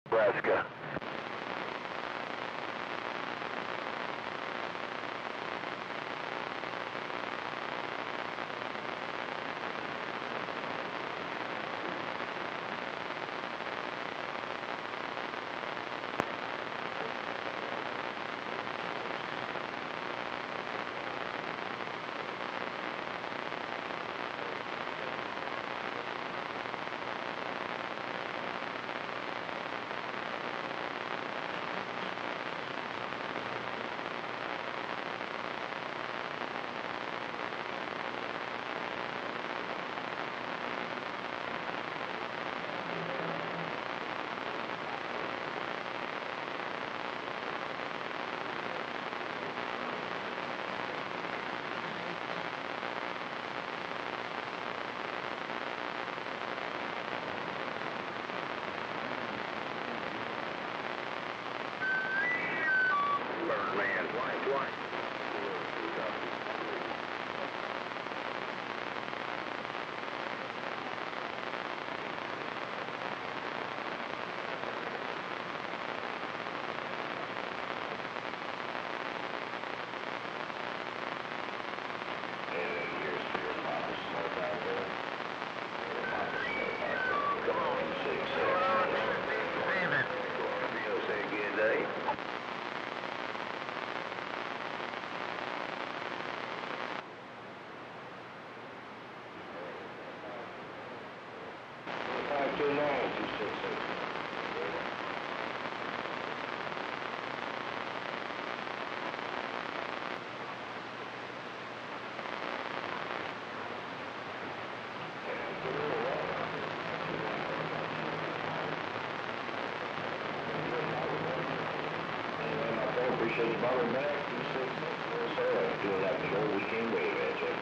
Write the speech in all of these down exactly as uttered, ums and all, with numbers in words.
Nebraska. Man, white, white. Come on, six, six. David. Say again, Dave. Five two nine two six six. Appreciate you bothering back. two six six. Sorry, doing that big old weekend wave, man, Jay.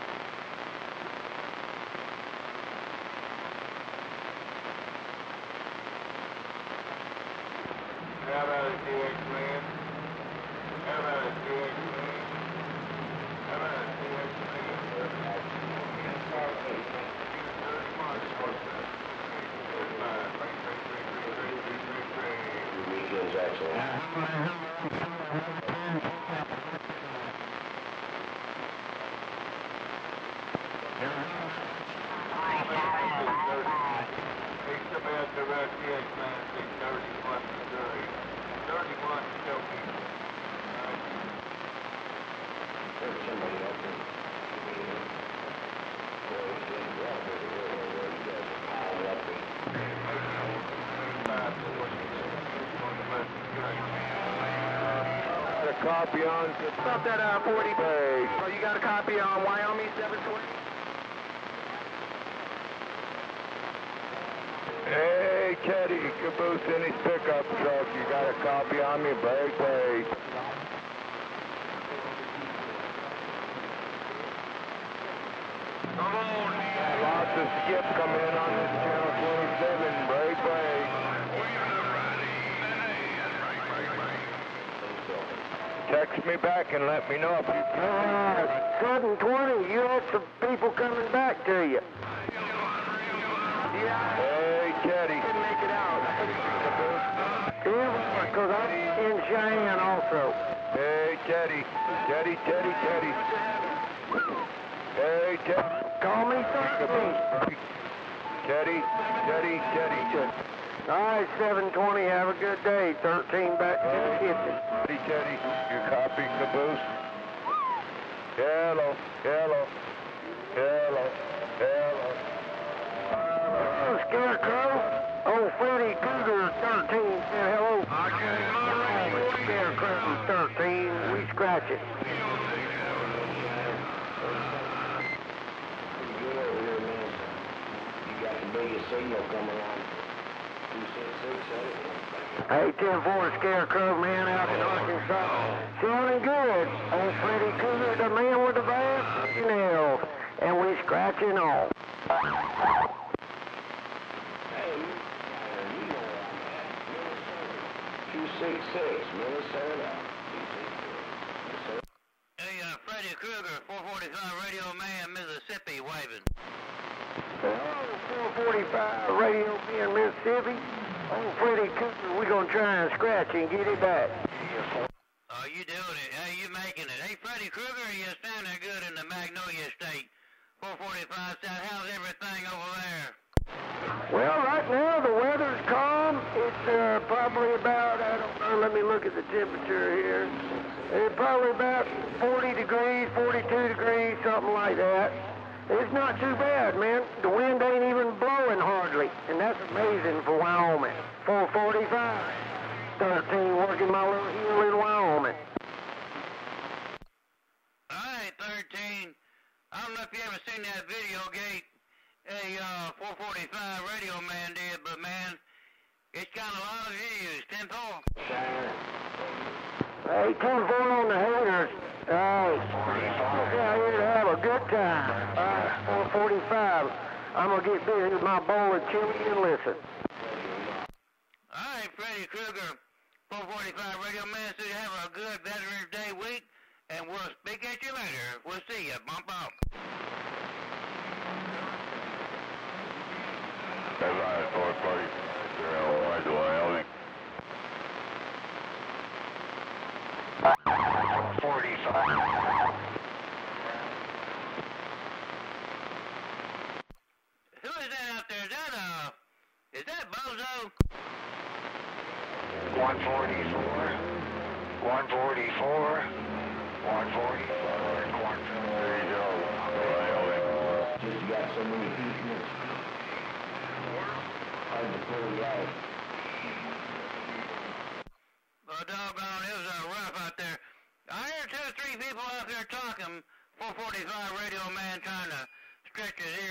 How about it, D X, man? How about it, D X, man? How about it, D X, man? Your weekend's excellent. It's about the right D X, man, six thirty-one, Missouri. thirty-one, Stokey. There's somebody up there. Got a copy on. Stop that I forty base. So you got a copy on Wyoming seven twenty? Hey, Teddy, caboose in his pickup truck. You got a copy on me, break, break. Come on, man. Lots of skip coming in on this channel twenty-seven, break, break. Text me back and let me know if you can. Uh, seven twenty, you had some people coming back to you. Hey, Teddy. Couldn't make it out. Yeah, because I'm in Cheyenne also. Hey, Teddy. Teddy, Teddy, Teddy. Hey, Teddy. Call me thirteen. Teddy, Teddy, Teddy, Teddy. All right, seven twenty, have a good day. thirteen back to the kitchen. Teddy, Teddy, you copy, caboose? Hello, hello, hello, hello. Oh, Scarecrow. Oh, Freddy Cougar thirteen said hello. I can't Scarecrow thirteen, we scratch it. You got the biggest signal coming on. two six six, Hey, ten four Scarecrow, man, out in Arkansas. Sounding good. Old Freddy Cougar, the man with the vast nails. And we scratching on. two six six, Minnesota. Hey, uh, Freddy Krueger, four forty-five Radio Man, Mississippi, waving. Oh, four forty-five Radio Man, Mississippi. Old Freddy Cougar, we're going to try and scratch and get it back. Oh, you doing it. Hey, you making it. Hey, Freddy Krueger, you standing good in the Magnolia State. four forty-five South, how's everything over there? Well, right now the weather's calm. It's uh, probably about, I don't know, let me look at the temperature here. It's probably about forty degrees, forty-two degrees, something like that. It's not too bad, man. The wind ain't even blowing hardly, and that's amazing for Wyoming. four forty-five, thirteen, working my little hill in Wyoming. All right, thirteen. I don't know if you ever seen that video Gate a uh, four forty-five Radio Man did, but man, it's got a lot of views. ten four. Hey, ten four on the haters. Hey, we're out here to have a good time. All right, four forty-five. I'm going to get busy with my bowl of chili and listen. All right, Freddy Krueger, four forty-five Radio Man, so you have a good Veterans Day week, and we'll speak at you later. We'll see you. Bump up. Headline four forty, Illinois to Wyoming. forty-five. Who is that out there? Is that, uh, is that Bozo? one forty-four. one forty-four. one forty-four. There you go. Wyoming. Just got so many people. Hard to pull you out. Well, doggone, it was uh, rough out there. I heard two or three people out there talking. four forty-five Radio Man trying to stretch his